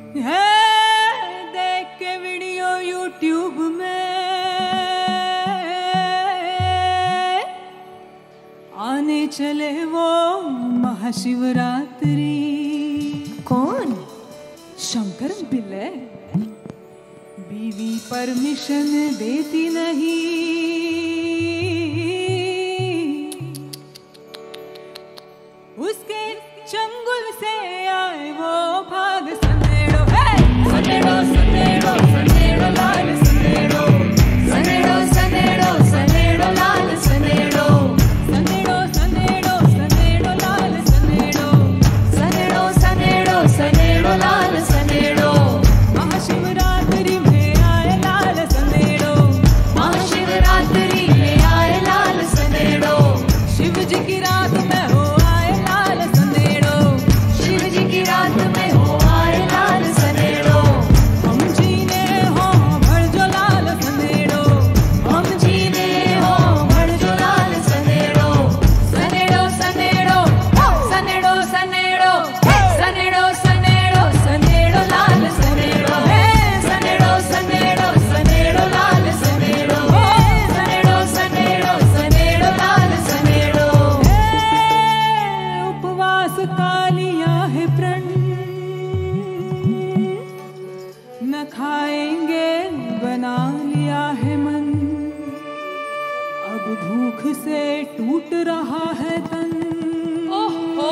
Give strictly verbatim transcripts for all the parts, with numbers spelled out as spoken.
है देख के वीडियो यूट्यूब में आने चले वो महाशिवरात्रि। कौन? शंकर पिल्ले। बीवी परमिशन देती नहीं, उसके चंगुल से आए वो भाग सनेड़ो है। सनेड़ो सनेड़ो सनेड़ो लाल सनेड़ो, सनेड़ो सनेड़ो सनेड़ो लाल सनेड़ो, सनेड़ो सनेड़ो सनेड़ो लाल सनेड़ो, सनेड़ो सनेड़ो सनेड़ो लाल सनेड़ो। महाशिवरात्रि में आए लाल सनेड़ो, महाशिवरात्रि में आए लाल सनेड़ो। शिव जी की रात में हो आए लाल सनेड़ो, शिव जी की रात में हो आए लाल सनेड़ो। हम जीने हो भर जो लाल सनेड़ो, हम जीने हो भर जो लाल सनेड़ो। सनेड़ो सनेड़ो सनेड़ो सनेड़ो सनेड़ो सनेड़ो सनेड़ो लाल सनेड़ो। सनेड़ो सनेड़ो सनेड़ो लाल सनेड़ो, सनेड़ो सनेड़ो सनेड़ो लाल सनेड़ो। उपवास का लिया है प्रण, न खाएंगे बना लिया है मन। अब भूख से टूट रहा है तन। ओहो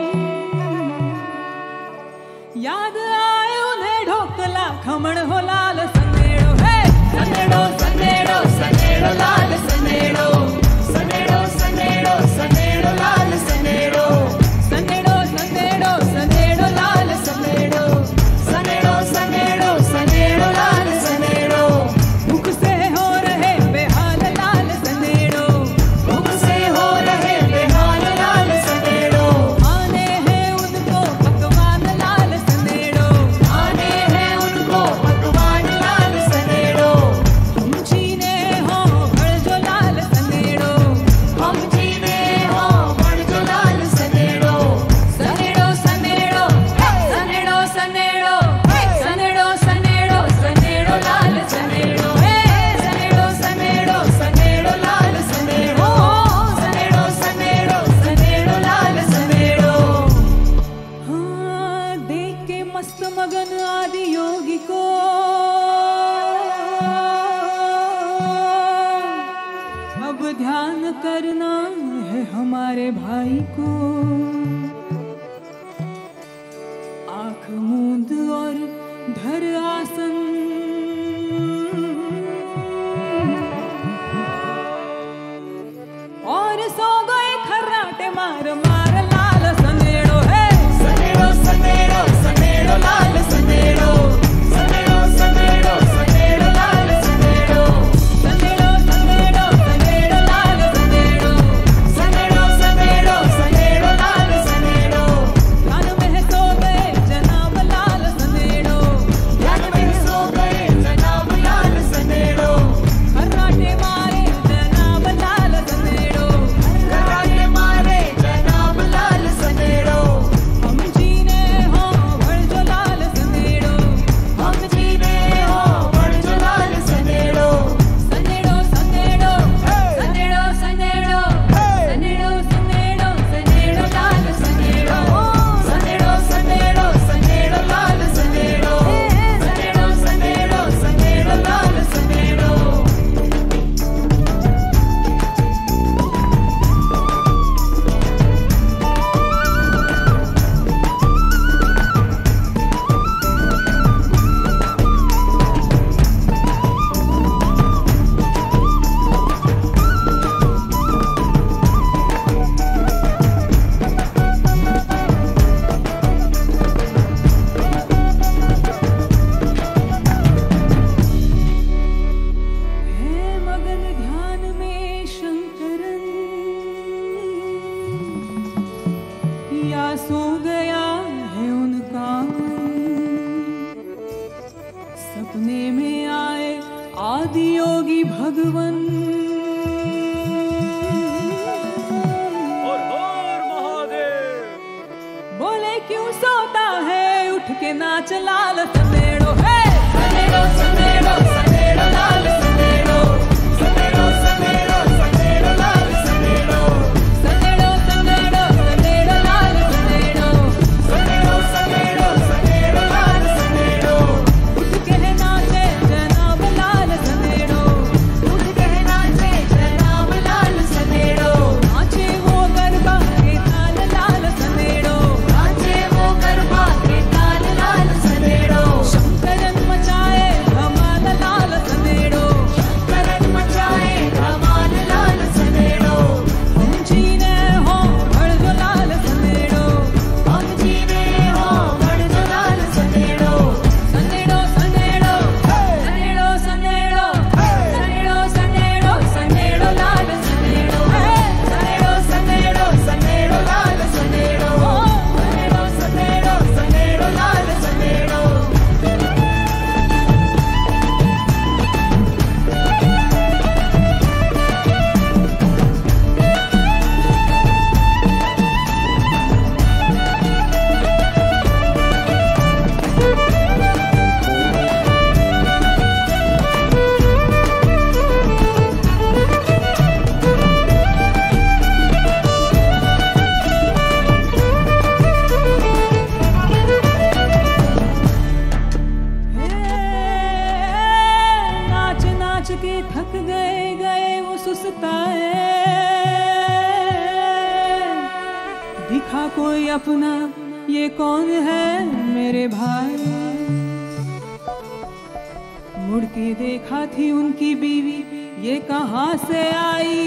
याद आए उन्हें ढोकला खमण हो लाल सनेड़ो है। सनेड़ो सनेड़ो सनेड़ो लाल सनेड़ो, सनेड़ो सनेड़ो सनेड़ो लाल सनेड़ो, सनेड़ो सनेड़ो सनेड़ो लाल सनेड़ो, सनेड़ो सनेड़ो सनेड़ो लाल सनेड़ो। भूख से हो रहे बेहाल लाल सनेड़ो, भूख से हो रहे बेहाल लाल सनेड़ो। आने हैं उनको पकवान लाल सनेड़ो, आने हैं उनको पकवान लाल सनेड़ो। हम जीने हो भर जो लाल सनेड़ो, हम जीने हो बढ़ जो लाल सनेड़ो। सनेड़ो सनेड़ो सनेड़ो सनेड़ो सनेड़ो सनेड़ो सनेड़ो लाल सनेड़ो। सनेड़ो सनेड़ो सनेड़ो लाल सनेड़ो, सनेड़ो सनेड़ो सनेड़ो लाल सनेड़ो। हाँ देख के मस्त मगन आदि योगी को अब ध्यान करना है हमारे भाई को। आंख मूंद और धर आसन, और सो गए खर्राटे मार मार लाल सनेड़ो है। सनेड़ो सनेड़ो सनेड़ो लाल सनेड़ो, सनेड़ो सनेड़ो सनेड़ो लाल सनेड़ो, सनेड़ो सनेड़ो सनेड़ो लाल सनेड़ो, सनेड़ो सनेड़ो सनेड़ो लाल सनेड़ो। ध्यान में सो गए जनाब लाल सनेड़ो, ध्यान में सो गए जनाब लाल सनेड़ो। खर्राटे मारे जनाब लाल सनेड़ो, कराटे मारे जनाब लाल सनेड़ो। हम जीने हो भर जो लाल सनेड़ो, हम जीने हो बढ़ जो लाल सनेड़ो। सनेड़ो सनेड़ो सनेड़ो सनेड़ो सनेड़ो सनेड़ो सनेड़ो लाल सनेड़ो, सनेड़ो सनेड़ो सनेड़ो लाल सनेड़ो, सनेड़ो सनेड़ो सनेड़ो लाल सनेड़ो। है मगन ध्यान में शंकरन, या सो गया है उनका मन। सपने में आए आदि योगी भगवन, और हर महादेव। बोले क्यों सोता है उठ उठ के नाच लाल सनेड़ो है सनेड़ो सनेड़ो सनेड़ो लाल सनेड़ो सनेड़ो सनेड़ो सनेड़ो लाल सनेड़ो सनेड़ो सनेड़ो सनेड़ो लाल सनेड़ो सनेड़ो सनेड़ो सनेड़ो लाल सनेड़ो उठ के नाचे जनाब लाल सनेड़ो उठ के नाचे जनाब लाल सनेड़ो नाचे वो गरबा के ताल लाल सनेड़ो नाचे वो गरबा के ताल लाल सनेड़ो शंकरन मचाए धमाल लाल सनेड़ो शंकरन मचाए धमाल लाल सनेड़ो हम जीने हो भड़ जो लाल सनेड़ो हम जीने हो बड़ जो लाल सनेड़ो सनेड़ो सनेड़ो सनेड़ो सनेड़ो सनेड़ो सनेड़ो सनेड़ो लाल सनेड़ो सनेड़ो सनेड़ो सनेड़ो लाल सनेड़ो सनेड़ो सनेड़ो सनेड़ो लाल सनेड़ो नाच नाच के थक गए गए वो सुस्ताए दिखा कोई अपना ये कौन है मेरे भाई मुड़ के देखा थी उनकी बीवी ये कहाँ से आई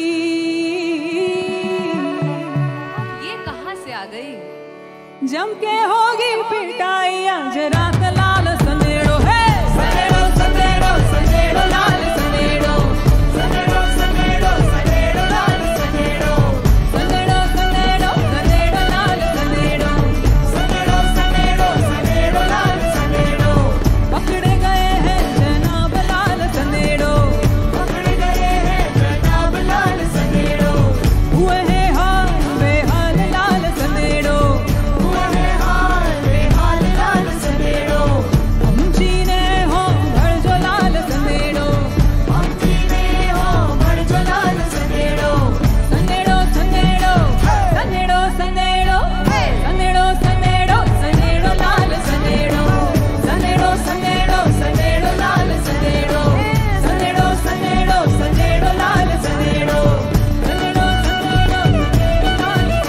ये कहाँ से आ गई जम के होगी पिटाई आज रात लाल सनेड़ो है सनेड़ो सनेड़ो सनेड़ो लाल सनेड़ो सनेड़ो सनेड़ो सनेड़ो लाल सनेड़ो सनेड़ो सनेड़ो सनेड़ो लाल सनेड़ो सनेड़ो सनेड़ो सनेड़ो लाल सनेड़ो पकड़े गए हैं जनाब लाल सनेड़ो पकड़ गए हैं जनाब लाल सनेड़ो हुए हैं हाल बेहाल लाल सनेड़ो हुए हैं हाल बेहाल लाल सनेड़ो हम जीने हो भड़ जो लाल सनेड़ो हम जीने हो बड़ जो लाल सनेड़ो सनेड़ो सनेड़ो सनेड़ो सनेड़ो सनेड़ो सनेड़ो सनेड़ो लाल सनेड़ो सनेड़ो सनेड़ो सनेड़ो लाल सनेड़ो सनेड़ो सनेड़ो सनेड़ो लाल सनेड़ो सनेड़ो सनेड़ो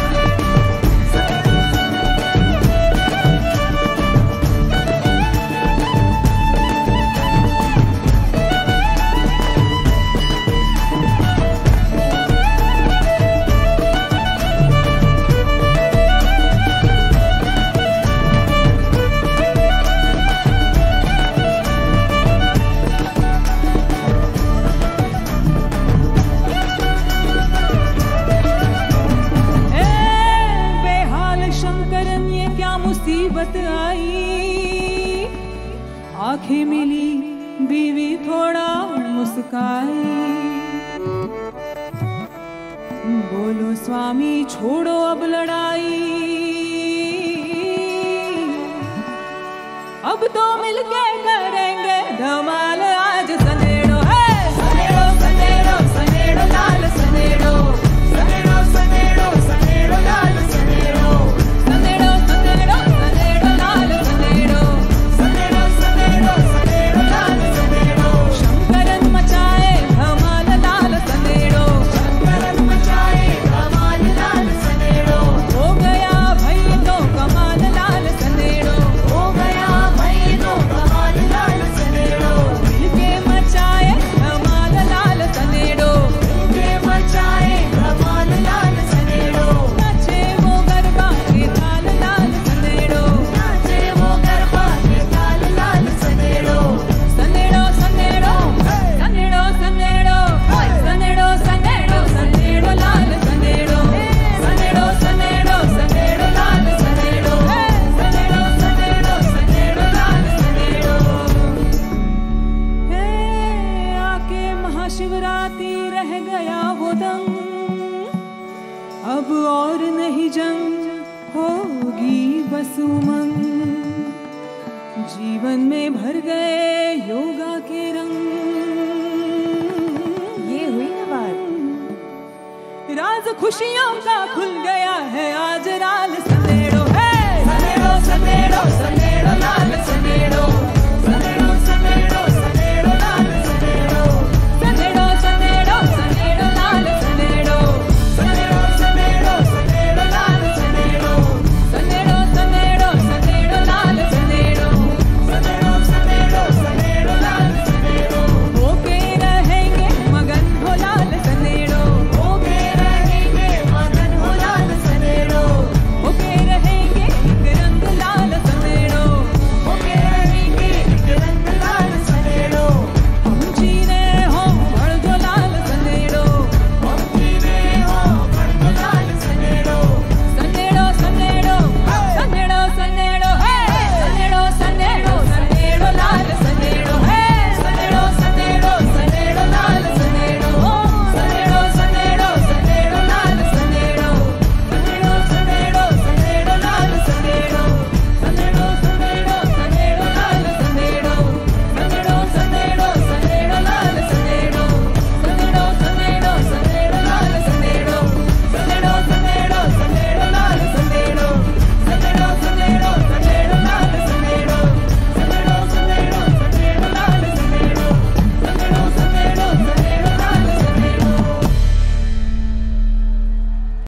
ए बेहाल शंकरन ये क्या मुसीबत आई आंखें मिली बीवी थोड़ा मुस्काई बोलो स्वामी छोड़ो अब लड़ाई अब तो मिलके करेंगे धमाल आज सनेड़ो है सनेड़ो सनेड़ो सनेड़ो लाल सनेड़ो सनेड़ो सनेड़ो सनेड़ो लाल सनेड़ो सनेड़ो सनेड़ो सनेड़ो लाल सनेड़ो सनेड़ो सनेड़ो सनेड़ो लाल सनेड़ो शंकरन मचाए धमाल लाल सनेड़ो शंकरन मचाए धमाल लाल सनेड़ो हो गया भाई तो कमाल लाल सनेड़ो हो गया भाई तो कमाल लाल सनेड़ो मिलके मचाए धमाल लाल सनेड़ो के मचाए धमाल लाल सनेड़ो नाचे वो गरबा के ताल लाल सनेड़ो नाचे वो गरबा के ताल लाल सनेड़ो सनेड़ो सनेड़ो सनेड़ो सनेड़ो सनेड़ो सनेड़ो सनेड़ो लाल सनेड़ो सनेड़ो सनेड़ो सनेड़ो लाल सनेड़ो सनेड़ो सनेड़ो सनेड़ो लाल सनेड़ो हे आके महाशिवरात्रि रह गया वो दम अब और नहीं जंग होगी बस उमंग जीवन में भर गए योगा के रंग। ये हुई ना बात। राज खुशियों का खुल गया है आज लाल सनेड़ो है। सनेड़ो सनेड़ो सनेड़ो लाल सनेड़ो।